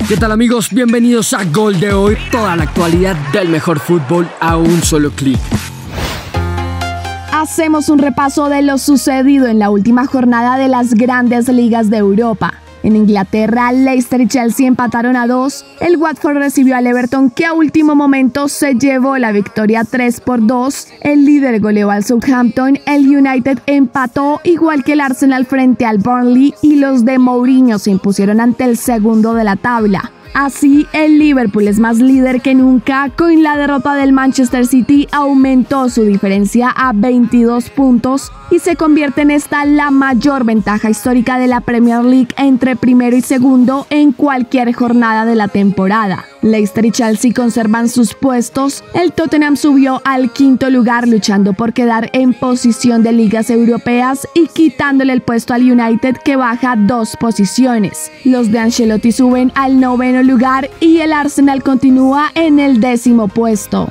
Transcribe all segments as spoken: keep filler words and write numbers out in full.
¿Qué tal, amigos? Bienvenidos a Gol de Hoy, toda la actualidad del mejor fútbol a un solo clic. Hacemos un repaso de lo sucedido en la última jornada de las grandes ligas de Europa. En Inglaterra, Leicester y Chelsea empataron a dos. El Watford recibió al Everton, que a último momento se llevó la victoria tres por dos. El líder goleó al Southampton. El United empató, igual que el Arsenal, frente al Burnley, y los de Mourinho se impusieron ante el segundo de la tabla. Así, el Liverpool es más líder que nunca. Con la derrota del Manchester City aumentó su diferencia a veintidós puntos y se convierte en esta la mayor ventaja histórica de la Premier League entre primero y segundo en cualquier jornada de la temporada. Leicester y Chelsea conservan sus puestos. El Tottenham subió al quinto lugar, luchando por quedar en posición de ligas europeas y quitándole el puesto al United, que baja dos posiciones. Los de Ancelotti suben al noveno lugar y el Arsenal continúa en el décimo puesto.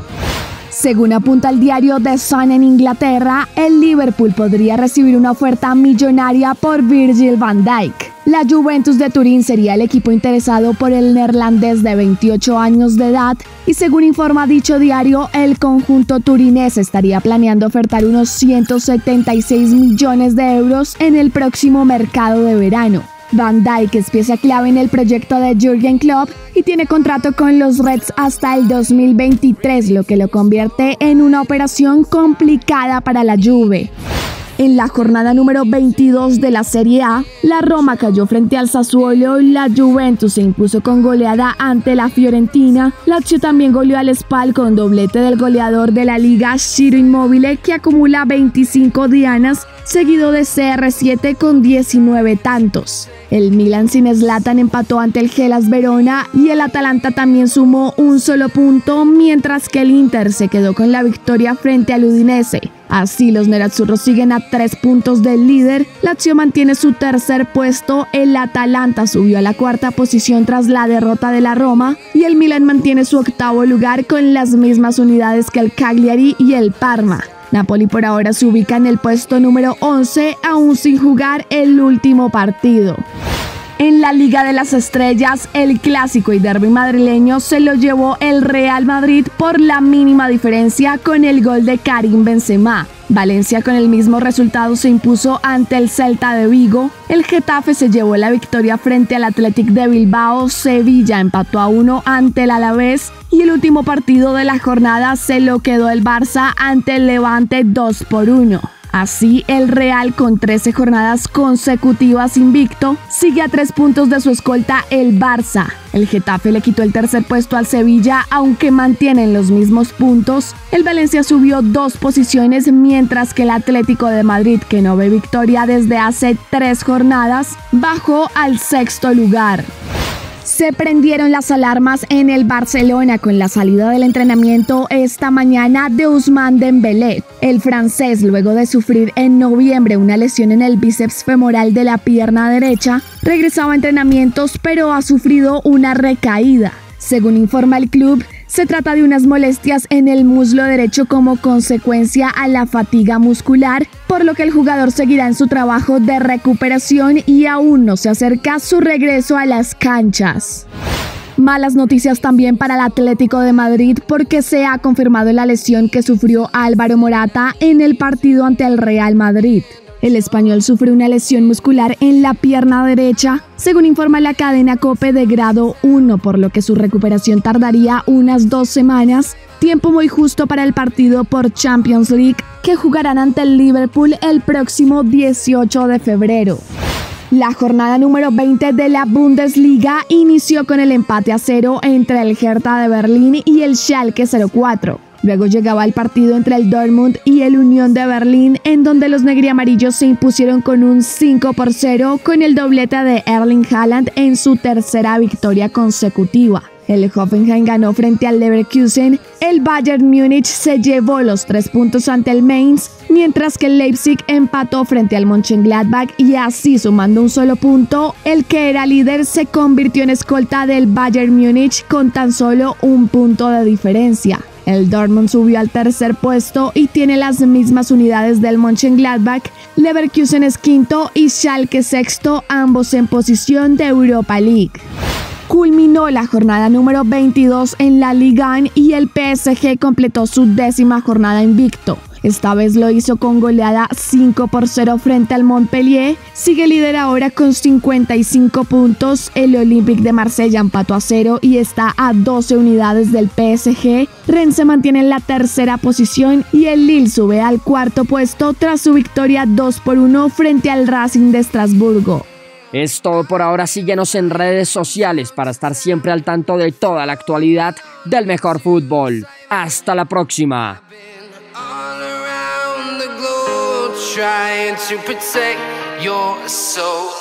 Según apunta el diario The Sun en Inglaterra, el Liverpool podría recibir una oferta millonaria por Virgil van Dijk. La Juventus de Turín sería el equipo interesado por el neerlandés de veintiocho años de edad y, según informa dicho diario, el conjunto turinés estaría planeando ofertar unos ciento setenta y seis millones de euros en el próximo mercado de verano. Van Dijk es pieza clave en el proyecto de Jürgen Klopp y tiene contrato con los Reds hasta el dos mil veintitrés, lo que lo convierte en una operación complicada para la Juve. En la jornada número veintidós de la Serie A, la Roma cayó frente al Sassuolo, la Juventus se impuso con goleada ante la Fiorentina, Lazio también goleó al Spal con doblete del goleador de la liga Ciro Immobile, que acumula veinticinco dianas, seguido de C R siete con diecinueve tantos. El Milan sin Zlatan empató ante el Hellas Verona y el Atalanta también sumó un solo punto, mientras que el Inter se quedó con la victoria frente al Udinese. Así, los nerazzurros siguen a tres puntos del líder. Lazio mantiene su tercer puesto, el Atalanta subió a la cuarta posición tras la derrota de la Roma y el Milan mantiene su octavo lugar con las mismas unidades que el Cagliari y el Parma. Napoli por ahora se ubica en el puesto número once, aún sin jugar el último partido. En la Liga de las Estrellas, el clásico y derbi madrileño se lo llevó el Real Madrid por la mínima diferencia con el gol de Karim Benzema. Valencia con el mismo resultado se impuso ante el Celta de Vigo. El Getafe se llevó la victoria frente al Athletic de Bilbao. Sevilla empató a uno ante el Alavés y el último partido de la jornada se lo quedó el Barça ante el Levante dos por uno. Así, el Real, con trece jornadas consecutivas invicto, sigue a tres puntos de su escolta, el Barça. El Getafe le quitó el tercer puesto al Sevilla, aunque mantienen los mismos puntos. El Valencia subió dos posiciones, mientras que el Atlético de Madrid, que no ve victoria desde hace tres jornadas, bajó al sexto lugar. Se prendieron las alarmas en el Barcelona con la salida del entrenamiento esta mañana de Ousmane Dembélé. El francés, luego de sufrir en noviembre una lesión en el bíceps femoral de la pierna derecha, regresaba a entrenamientos, pero ha sufrido una recaída. Según informa el club, se trata de unas molestias en el muslo derecho como consecuencia a la fatiga muscular, por lo que el jugador seguirá en su trabajo de recuperación y aún no se acerca su regreso a las canchas. Malas noticias también para el Atlético de Madrid, porque se ha confirmado la lesión que sufrió Álvaro Morata en el partido ante el Real Madrid. El español sufre una lesión muscular en la pierna derecha, según informa la cadena COPE, de grado uno, por lo que su recuperación tardaría unas dos semanas, tiempo muy justo para el partido por Champions League que jugarán ante el Liverpool el próximo dieciocho de febrero. La jornada número veinte de la Bundesliga inició con el empate a cero entre el Hertha de Berlín y el Schalke cero cuatro. Luego llegaba el partido entre el Dortmund y el Unión de Berlín, en donde los negriamarillos se impusieron con un cinco por cero con el doblete de Erling Haaland en su tercera victoria consecutiva. El Hoffenheim ganó frente al Leverkusen, el Bayern Múnich se llevó los tres puntos ante el Mainz, mientras que el Leipzig empató frente al Mönchengladbach y así, sumando un solo punto, el que era líder se convirtió en escolta del Bayern Múnich con tan solo un punto de diferencia. El Dortmund subió al tercer puesto y tiene las mismas unidades del Mönchengladbach, Leverkusen es quinto y Schalke sexto, ambos en posición de Europa League. Culminó la jornada número veintidós en la Liga y el P S G completó su décima jornada invicto. Esta vez lo hizo con goleada cinco por cero frente al Montpellier. Sigue líder ahora con cincuenta y cinco puntos. El Olympique de Marsella empató a cero y está a doce unidades del P S G. Rennes se mantiene en la tercera posición y el Lille sube al cuarto puesto tras su victoria dos por uno frente al Racing de Estrasburgo. Es todo por ahora, síguenos en redes sociales para estar siempre al tanto de toda la actualidad del mejor fútbol. Hasta la próxima. Trying to protect your soul.